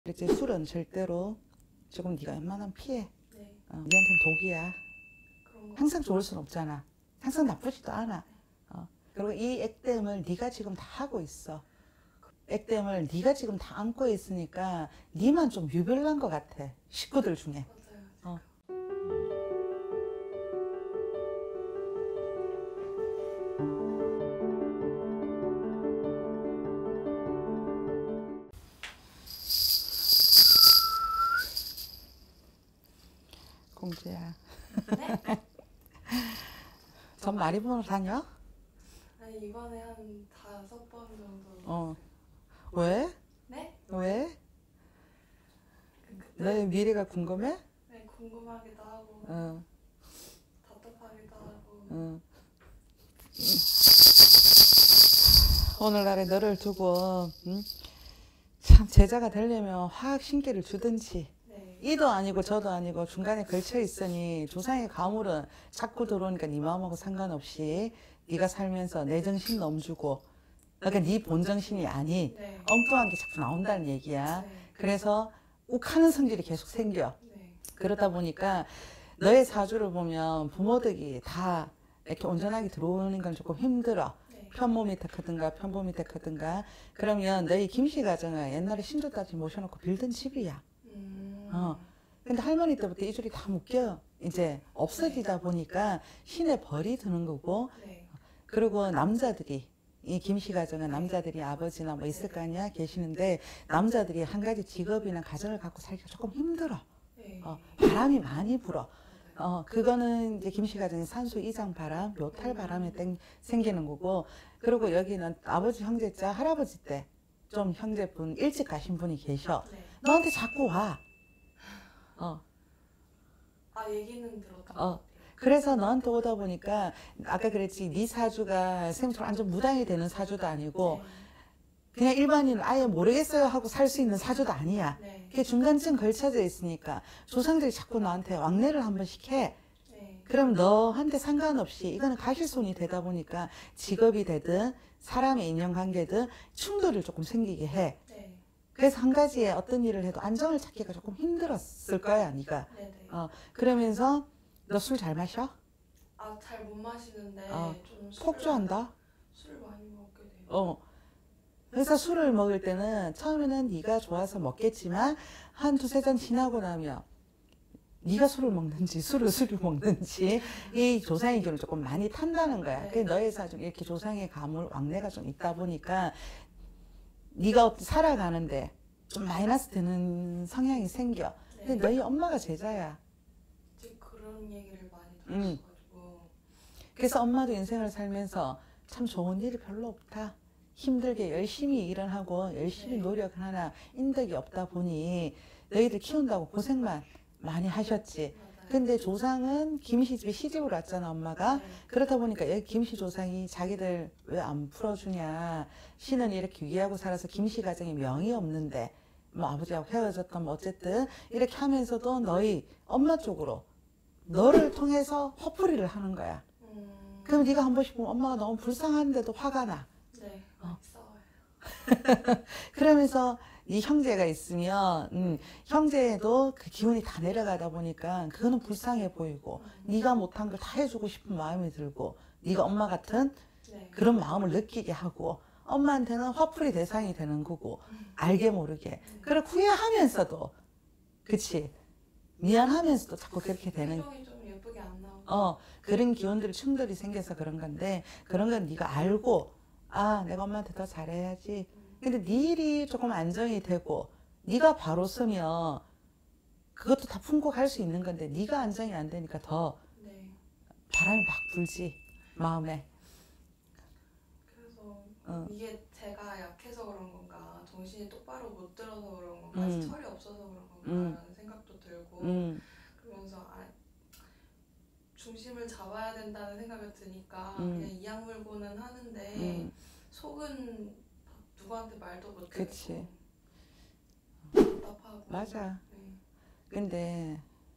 이제 술은 절대로 조금 네가 웬만하면 피해. 네. 니한테는 독이야. 항상 좋을 순 없잖아. 항상 나쁘지도 않아. 그리고 이 액땜을 네가 지금 다 하고 있어. 액땜을 네가 지금 다 안고 있으니까 네만 좀 유별난 것 같아. 식구들 중에. 맞아요. 공주야. 네? 전 많이 보러 다녀? 아니 이번에 한 5번 정도. 왜? 네? 왜? 그때 너의 미래가 궁금해? 네, 궁금하기도 하고 어. 답답하기도 하고. 오늘날에 너를 두고 참 제자가 되려면 화학 신기를 주든지 네. 이도 아니고 저도 아니고 중간에 걸쳐 있으니 조상의 가물은 자꾸 들어오니까 네 마음하고 상관없이 네가 살면서 내 정신 넘주고 그러니까 네 본정신이 아닌 네. 엉뚱한 게 자꾸 나온다는 얘기야. 네. 그래서 욱하는 성질이 계속 생겨. 네. 그러다 보니까 너의 사주를 보면 부모들이 다 이렇게 온전하게 들어오는 건 조금 힘들어. 네. 편몸이 택하든가 편범이 택하든가. 그러면 너희 김씨 가정은 옛날에 신주까지 모셔놓고 빌던 집이야. 근데 할머니 때부터 이 줄이 다 묶여 이제 없어지다 보니까 신의 벌이 드는 거고. 네. 그리고 남자들이 이 김씨 가정은 남자들이 아버지나 뭐 있을 거 아니야 계시는데 남자들이 한 가지 직업이나 가정을 갖고 살기가 조금 힘들어. 네. 바람이 많이 불어. 그거는 이제 김씨 가정의 산수 이장 바람, 묘탈 바람에 생기는 거고. 그리고 여기는 아버지 형제자 할아버지 때 좀 형제분 일찍 가신 분이 계셔. 네. 너한테 자꾸 와. 얘기는 들었던 것 같아요. 그래서 너한테 오다 보니까 아까 그랬지 네 사주가 생처럼 완전 무당이 되는 사주도 아니고 네. 그냥 일반인은 아예 모르겠어요 하고 살 수 있는 사주도 아니야. 네. 그게 중간쯤 걸쳐져 있으니까 조상들이 자꾸 너한테 왕래를 한 번씩 해. 네. 그럼 너한테 상관없이 이거는 가실손이 되다 보니까 직업이 되든 사람의 인연관계든 충돌을 조금 생기게 해. 네. 그래서 한 가지에 어떤 일을 해도 안정을 찾기가 조금 힘들었을 거야 네가. 네. 그러면서 너 술 잘 마셔? 잘 못 마시는데 좀 폭주한다? 술 많이 먹게 돼요. 그래서 술을 먹을 때는 처음에는 네가 좋아서 먹겠지만 한 두세 잔 지나고 나면 네가 술을 먹는지 술을 먹는지 이 조상의 기운을 조금 많이 탄다는 거야. 네. 그래서 너의 사중 이렇게 조상의 가물 왕래가 좀 있다 보니까 네가 살아가는데 좀 마이너스 되는 성향이 생겨. 근데 너희 엄마가 제자야. 그런 얘기를 많이 들었어가지고. 그래서 엄마도 인생을 살면서 참 좋은 일이 별로 없다. 힘들게 열심히 일을 하고 열심히 네. 노력을 하나 인덕이 없다 보니 너희들 키운다고 고생만 많이 하셨지. 맞아요. 근데 조상은 김씨 집에 시집을 왔잖아 엄마가. 네. 그러다 보니까 여기 김씨 조상이 자기들 왜 안 풀어주냐. 신은 이렇게 위하고 살아서 김씨 가정에 명이 없는데 뭐 아버지하고 헤어졌던 뭐 어쨌든 이렇게 하면서도 너희 엄마 쪽으로 너를 통해서 허풀이를 하는 거야. 그럼 네가 한 번씩 보면 엄마가 너무 불쌍한데도 화가 나. 네, 싸워요. 그러면서 이 형제가 있으면 형제도 그 기운이 다 내려가다 보니까 그거는 불쌍해 보이고 네가 못한 걸 다 해주고 싶은 마음이 들고 네가 엄마 같은 네. 그런 마음을 느끼게 하고 엄마한테는 화풀이 대상이 되는 거고 알게 모르게. 그리고 후회하면서도 그치 미안하면서도 자꾸 그렇게 되는 표정이 좀 예쁘게 안 나오고. 그런 기운들이 충돌이 생겨서 그런 건데 그런 건 네가 알고 내가 엄마한테 더 잘해야지. 근데 네 일이 조금 안정이 되고 네가 바로 서면 그것도 다 품고 갈 수 있는 건데 네가 안정이 안 되니까 더 네. 바람이 막 불지 마음에. 그래서 이게 제가 약해서 그런 건가, 정신이 똑바로 못 들어서 그런 건가, 철이 없어서 그런 건가라는 생각도 들고 그러면서 중심을 잡아야 된다는 생각이 드니까 그냥 이악 물고는 하는데 속은 누구한테 말도 못 그치. 듣고 답답하고. 맞아. 네. 근데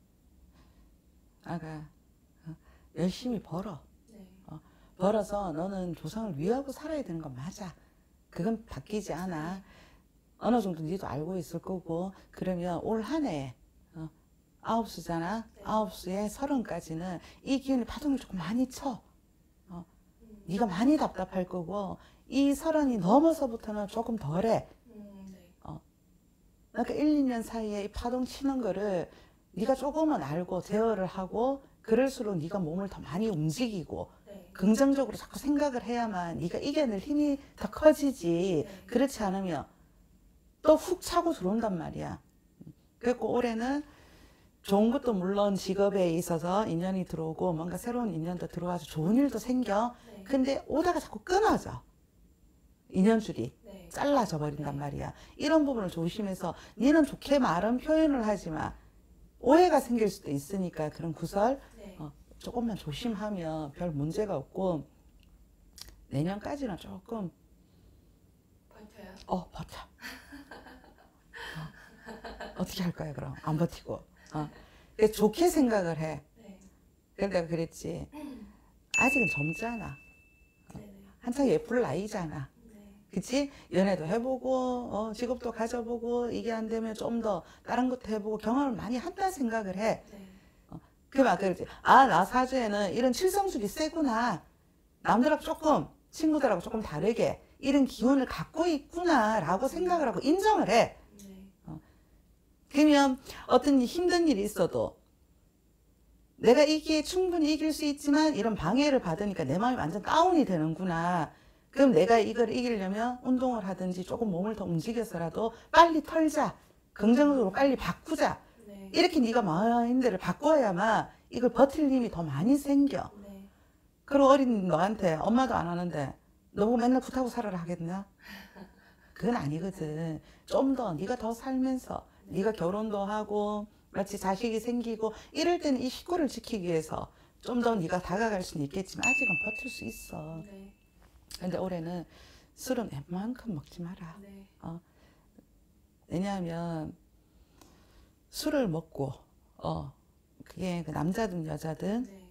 아가 열심히 벌어. 네. 벌어서 너는 조상을 위하고 살아야 되는 건 맞아. 그건 바뀌지 않아. 어느 정도 니도 알고 있을 거고. 그러면 올 한 해 아홉 수잖아. 네. 아홉 수에 30까지는 이 기운이 파동을 조금 많이 쳐. 네가 많이 답답할 거고 이 30이 넘어서부터는 조금 덜해. 네. 그러니까 1, 2년 사이에 이 파동 치는 거를 네가 조금은 알고 제어를 하고 그럴수록 네가 몸을 더 많이 움직이고 네. 긍정적으로 자꾸 생각을 해야만 네가 이겨낼 힘이 더 커지지. 네. 그렇지 않으면 또 훅 차고 들어온단 말이야. 그래서 올해는 좋은 것도 물론 직업에 있어서 인연이 들어오고 뭔가 새로운 인연도 들어와서 좋은 일도 생겨. 네. 근데 오다가 자꾸 끊어져. 인연줄이 네. 잘라져 버린단 말이야. 이런 부분을 조심해서 니는 좋게 말은 표현을 하지만 오해가 생길 수도 있으니까 그런 구설 네. 조금만 조심하면 별 문제가 없고 내년까지는 조금 버텨요? 버텨. 어떻게 할 거야 그럼 안 버티고. 그래서 좋게 생각을 해. 네. 그래서 내가 그랬지. 아직은 젊잖아. 네네. 한창 예쁠 나이잖아. 네. 그치? 연애도 해보고 직업도 가져보고 이게 안 되면 좀 더 다른 것도 해보고 경험을 많이 한다 생각을 해. 네. 막 그러지. 나 사주에는 이런 칠성줄이 세구나. 남들하고 조금 친구들하고 조금 다르게 이런 기운을 갖고 있구나라고 생각을 하고 인정을 해. 네. 그러면 어떤 힘든 일이 있어도 내가 이게 충분히 이길 수 있지만 이런 방해를 받으니까 내 마음이 완전 다운이 되는구나. 그럼 내가 이걸 이기려면 운동을 하든지 조금 몸을 더 움직여서라도 빨리 털자. 긍정적으로 빨리 바꾸자. 네. 이렇게 네가 마인드를 바꿔야만 이걸 버틸 힘이 더 많이 생겨. 네. 그리고 어린 너한테 엄마도 안 하는데 너 보고 맨날 굿하고 살아라 하겠나? 그건 아니거든. 좀 더 네가 더 살면서 네가 결혼도 하고 마치 자식이 생기고 이럴 때는 이 식구를 지키기 위해서 좀 더 네가 다가갈 수는 있겠지만 아직은 버틸 수 있어. 네. 근데 올해는 술은 웬만큼 먹지 마라. 네. 왜냐하면 술을 먹고 그게 그 남자든 여자든 네.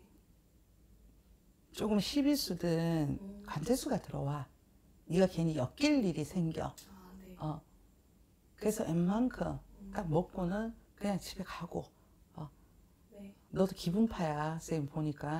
조금 시비수든 관재수가 들어와. 네가 괜히 엮일 일이 생겨. 네. 그래서 웬만큼 딱 먹고는 그냥 집에 가고. 네. 너도 기분파야, 쌤 보니까.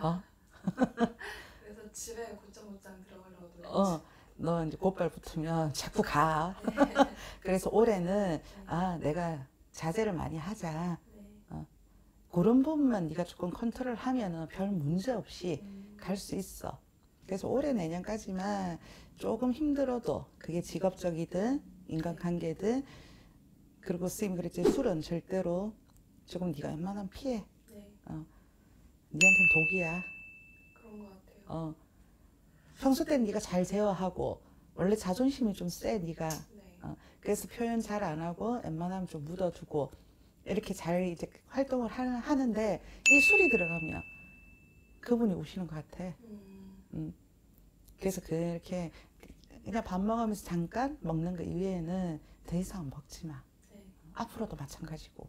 그래서 집에 곧장 들어가려고 너 이제 곧발 붙으면 자꾸 가. 그래서 올해는 내가 자제를 많이 하자. 네. 그런 부분만 네가 조금 컨트롤 하면은 별 문제 없이 갈 수 있어. 그래서 올해 내년까지만 조금 힘들어도 그게 직업적이든 인간관계든 그리고 선생님이 그랬지 술은 절대로 조금 네가 웬만하면 피해. 네. 니한테는 독이야. 그런 것 같아요. 평소 때는 네가 잘 제어하고 원래 자존심이 좀 세 네가. 네. 그래서 표현 잘 안 하고 웬만하면 좀 묻어두고 이렇게 잘 이제 활동을 하는데 이 술이 들어가면 그분이 오시는 것 같아. 그래서 그렇게 그냥 밥 먹으면서 잠깐 먹는 거 이외에는 더 이상 먹지 마. 네. 앞으로도 마찬가지고.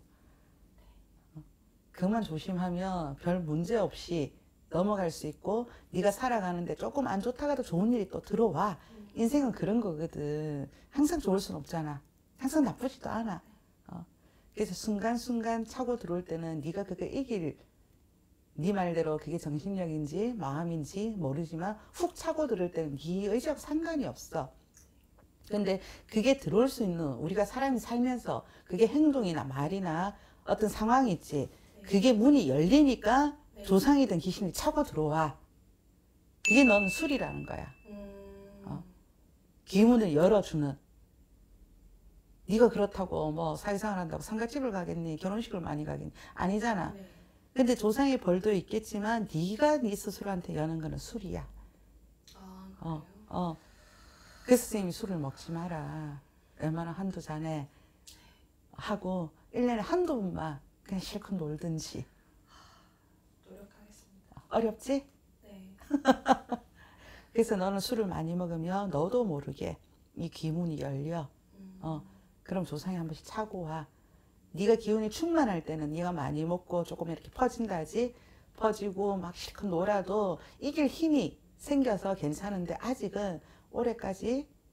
그만 조심하면 별 문제 없이 넘어갈 수 있고 네가 살아가는데 조금 안 좋다가도 좋은 일이 또 들어와. 인생은 그런 거거든. 항상 좋을 순 없잖아. 항상 나쁘지도 않아. 그래서 순간순간 차고 들어올 때는 네가 그거 이길 네 말대로 그게 정신력인지 마음인지 모르지만 훅 차고 들어올 때는 네 의지하고 상관이 없어. 근데 그게 들어올 수 있는 우리가 사람이 살면서 그게 행동이나 말이나 어떤 상황이 있지. 그게 문이 열리니까 네. 조상이든 귀신이 차고 들어와. 그게 너는 술이라는 거야. 기문을 열어주는. 네가 그렇다고 뭐 사회생활 한다고 상가집을 가겠니? 결혼식을 많이 가겠니? 아니잖아. 네. 근데 조상의 벌도 있겠지만 네가 네 스스로한테 여는 거는 술이야. 그래요? 그래서 선생님이 술을 먹지 마라. 얼마나 한두 잔에 하고 1년에 한두 번만 그냥 실컷 놀든지. 노력하겠습니다. 어렵지? 네. 그래서 너는 술을 많이 먹으면 너도 모르게 이 기문이 열려. 그럼 조상이 한 번씩 차고 와. 네가 기운이 충만할 때는 네가 많이 먹고 조금 이렇게 퍼진다지. 퍼지고 막 실컷 놀아도 이길 힘이 생겨서 괜찮은데 아직은 올해까지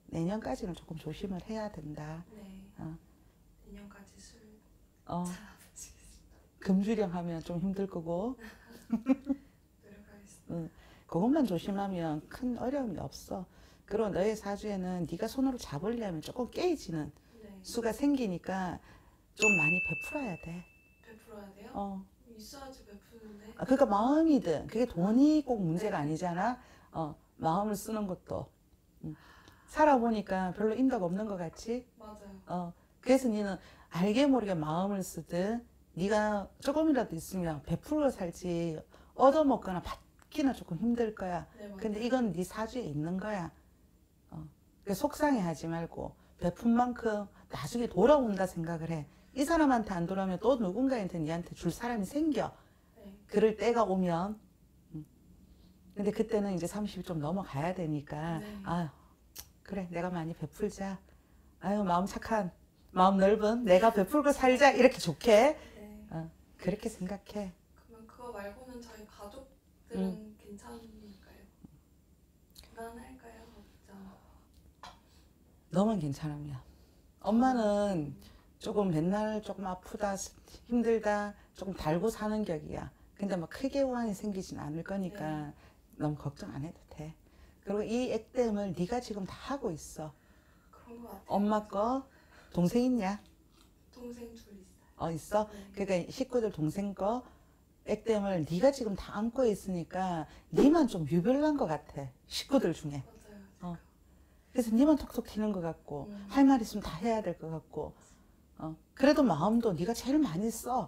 내년까지는 조금 조심을 해야 된다. 네. 어. 내년까지 술 어, 잘 안 마시겠습니다. 금주령 하면 좀 힘들 거고 노력하겠습니다. 그것만 조심하면 큰 어려움이 없어. 그리고 너의 사주에는 네가 손으로 잡으려면 조금 깨지는 네. 수가 생기니까 좀 많이 베풀어야 돼. 베풀어야 돼요? 어. 있어야지 베푸는데. 그러니까 마음이든 그게 돈이 꼭 문제가 아니잖아. 마음을 쓰는 것도 살아보니까 별로 인덕 없는 것 같지. 맞아요. 그래서 니는 알게 모르게 마음을 쓰든 네가 조금이라도 있으면 베풀어 살지 얻어먹거나 받기는 조금 힘들 거야. 네, 맞아요. 근데 이건 네 사주에 있는 거야. 그러니까 속상해하지 말고 베푼 만큼 나중에 돌아온다 생각을 해. 이 사람한테 안 돌아오면 또 누군가한테 니한테 줄 사람이 생겨. 네. 그럴 때가 오면. 근데 그때는 이제 30이 좀 넘어가야 되니까 네. 아 그래 내가 많이 베풀자. 아유 마음 착한 마음 넓은 내가 베풀고 살자 이렇게 좋게 네. 그렇게 생각해. 그러면 그거 말고는 저희 가족들은 괜찮을까요? 불안할까요? 걱정. 너만 괜찮으면. 엄마는 조금 맨날 조금 아프다 힘들다 조금 달고 사는 격이야. 근데 뭐 크게 우환이 생기진 않을 거니까 너무 걱정 안 해도 돼. 그리고 이 액땜을 네가 지금 다 하고 있어. 그런 거 같아요. 엄마 거 동생 있냐? 동생 둘 있어요. 있어? 네. 그러니까 식구들 동생 거 액땜을 네가 지금 다 안고 있으니까 네만 좀 유별난 것 같아. 식구들 중에. 맞아요. 그래서 네만 톡톡 튀는 것 같고 할 말 있으면 다 해야 될 것 같고 그래도 마음도 네가 제일 많이 써.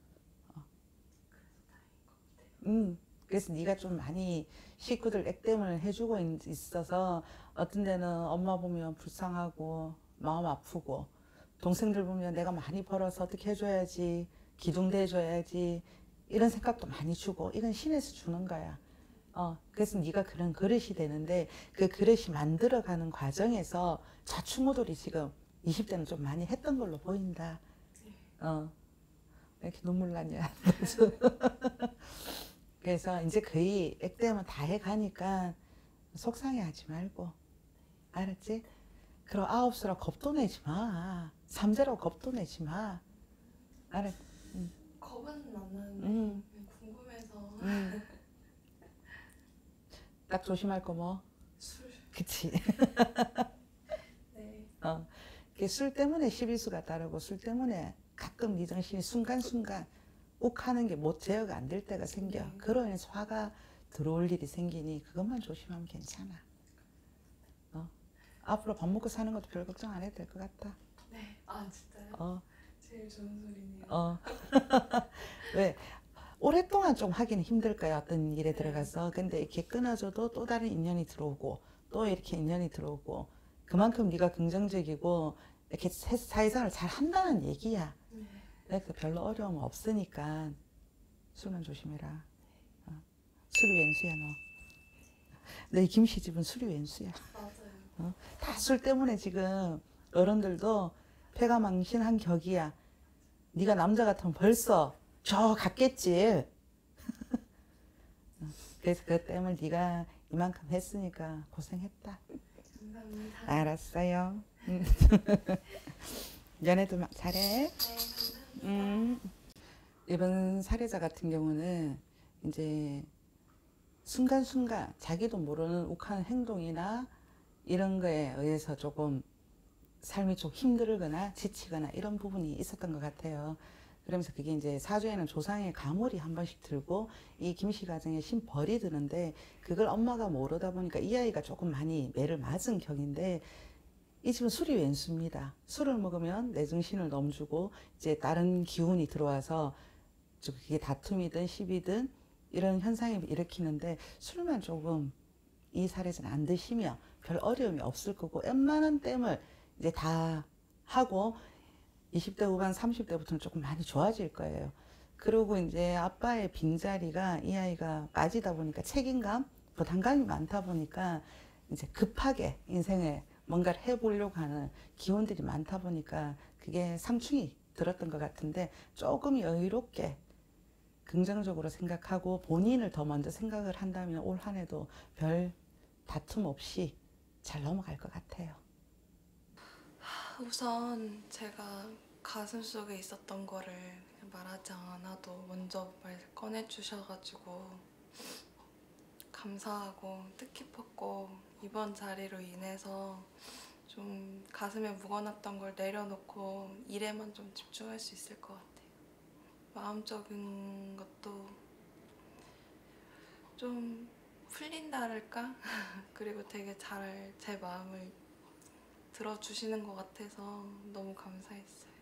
그래서 네가 좀 많이 식구들 액땜을 해주고 있어서 어떤 데는 엄마 보면 불쌍하고 마음 아프고 동생들 보면 내가 많이 벌어서 어떻게 해줘야지 기둥대줘야지 이런 생각도 많이 주고 이건 신에서 주는 거야. 그래서 네가 그런 그릇이 되는데 그 그릇이 만들어가는 과정에서 좌충우돌이 지금 20대는 좀 많이 했던 걸로 보인다. 왜 이렇게 눈물 나냐. 그래서 이제 거의 액땜은 다 해가니까 속상해하지 말고 알았지? 그럼 9수라 겁도 내지 마. 3제라고 겁도 내지 마. 알았? 겁은 안 나는데 궁금해서 딱 조심할 거 뭐? 술. 그치? 네. 술 때문에 시비수가 따르고 술 때문에 가끔 네 정신이 순간순간 욱하는 게 못 제어가 안 될 때가 생겨. 그로 인해서 화가 들어올 일이 생기니 그것만 조심하면 괜찮아. 앞으로 밥 먹고 사는 것도 별 걱정 안 해도 될 것 같다. 네. 아 진짜요? 제일 좋은 소리네요. 왜? 오랫동안 좀 하기는 힘들 거야. 어떤 일에 들어가서. 근데 이렇게 끊어져도 또 다른 인연이 들어오고 또 이렇게 인연이 들어오고 그만큼 네가 긍정적이고 이렇게 사회생활을 잘 한다는 얘기야. 그래서 별로 어려움 없으니까 술은 조심해라. 술이 왼수야 너. 너희 김씨 집은 술이 왼수야. 맞아요. 다 술 때문에 지금 어른들도 폐가 망신한 격이야. 네가 남자 같으면 벌써 저 갔겠지. 그래서 그 때문에 네가 이만큼 했으니까 고생했다. 감사합니다. 알았어요. 연애도 막 잘해. 네, 감사합니다. 이번 사례자 같은 경우는 이제 순간순간 자기도 모르는 욱하는 행동이나 이런 거에 의해서 조금 삶이 좀 힘들거나 지치거나 이런 부분이 있었던 것 같아요. 그러면서 그게 이제 사주에는 조상의 가물이 한 번씩 들고 이 김씨 가정에 신벌이 드는데 그걸 엄마가 모르다 보니까 이 아이가 조금 많이 매를 맞은 격인데 이 집은 술이 왼수입니다. 술을 먹으면 내 정신을 넘주고 이제 다른 기운이 들어와서 그게 다툼이든 시비든 이런 현상을 일으키는데 술만 조금 이 사례는 안 드시면 별 어려움이 없을 거고 웬만한 땜을 이제 다 하고 20대 후반 30대부터는 조금 많이 좋아질 거예요. 그리고 이제 아빠의 빈자리가 이 아이가 빠지다 보니까 책임감, 부담감이 많다 보니까 이제 급하게 인생에 뭔가를 해보려고 하는 기운들이 많다 보니까 그게 상충이 들었던 것 같은데 조금 여유롭게 긍정적으로 생각하고 본인을 더 먼저 생각을 한다면 올 한 해도 별 다툼 없이 잘 넘어갈 것 같아요. 우선 제가 가슴속에 있었던 거를 그냥 말하지 않아도 먼저 말 꺼내주셔가지고 감사하고 뜻깊었고, 이번 자리로 인해서 좀 가슴에 묵어놨던 걸 내려놓고 일에만 좀 집중할 수 있을 것 같아요. 마음적인 것도 좀 풀린다랄까? 그리고 되게 잘 제 마음을 들어주시는 것 같아서 너무 감사했어요.